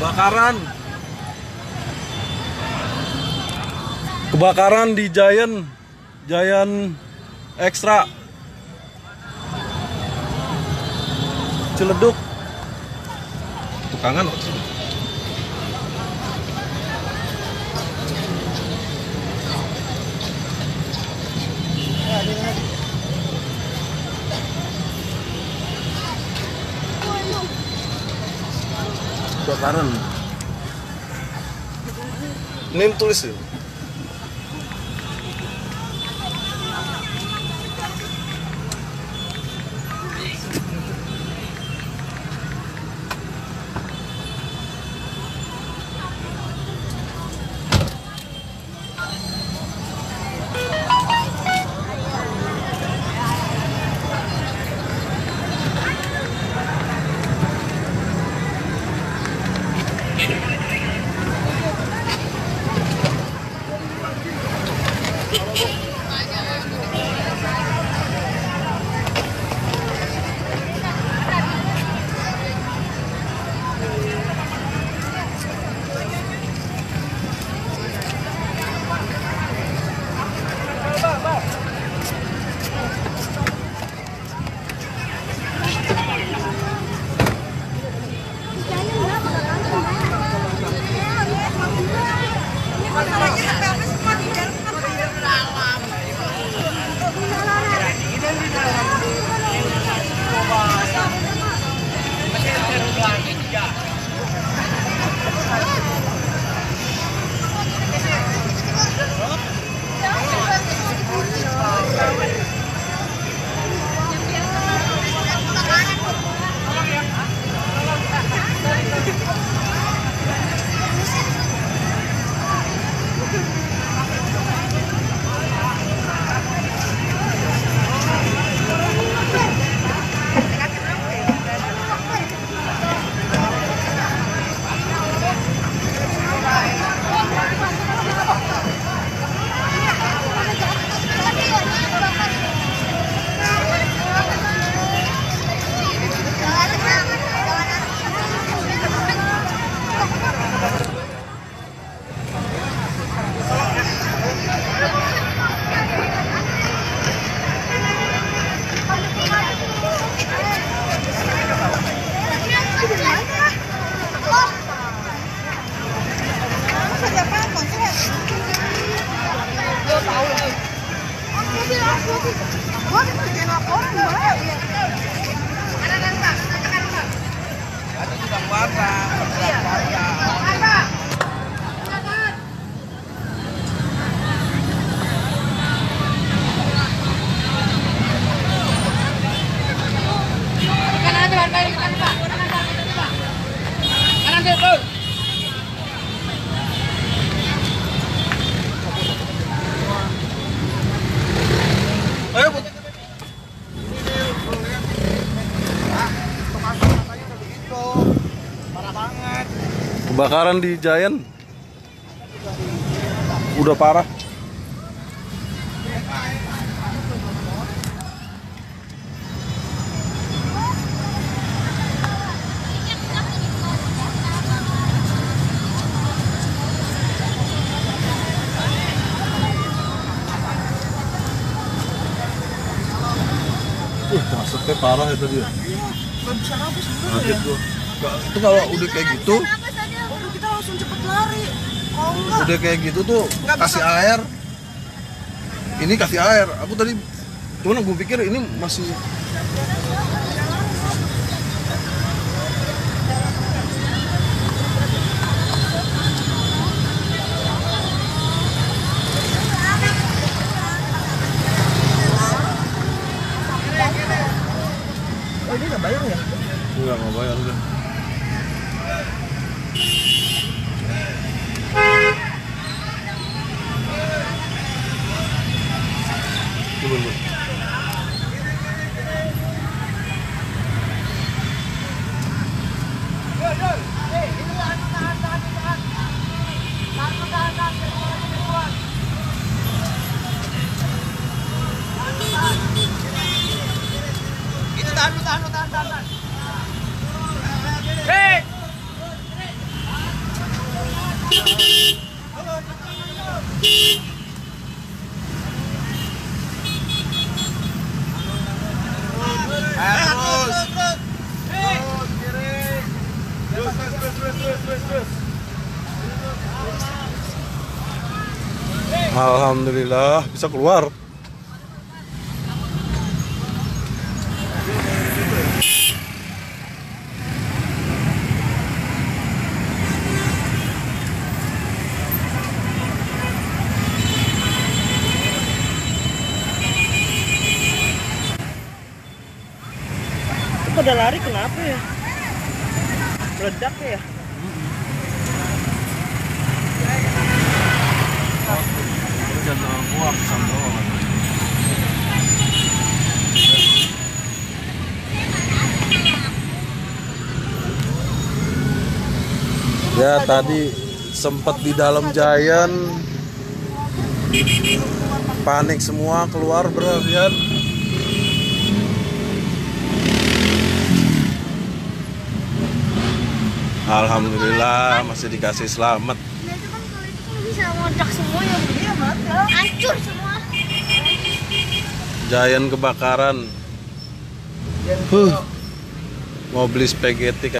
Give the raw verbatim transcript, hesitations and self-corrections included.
Kebakaran. Kebakaran di Giant. Giant Extra. Ciledug. Tukangan. Kebakaran. Ini tulis ya. Kebakaran di Giant udah parah. Uh, asapnya parah itu dia. Gak bisa habis dulu ya. Itu kalau udah kayak gitu, kita langsung cepet lari. Kalau enggak, udah kayak gitu tuh nggak kasih bisa. air. Ini kasih air. Aku tadi cuman gue pikir ini masih oh ini nggak bayar ya? enggak mau bayar udah. Coba dulu. Itu tahan, tahan, tahan, tahan. Alhamdulillah bisa keluar. Pada lari kenapa ya? Meledak ya? Ya tadi sempat di dalam Giant, panik semua keluar bro, lihat. Alhamdulillah masih dikasih selamat. Nah, itu kan kalau itu kan bisa meledak semua ya. Iya meledak. Hancur semua. Giant kebakaran. Huh. Mau beli spaghetti.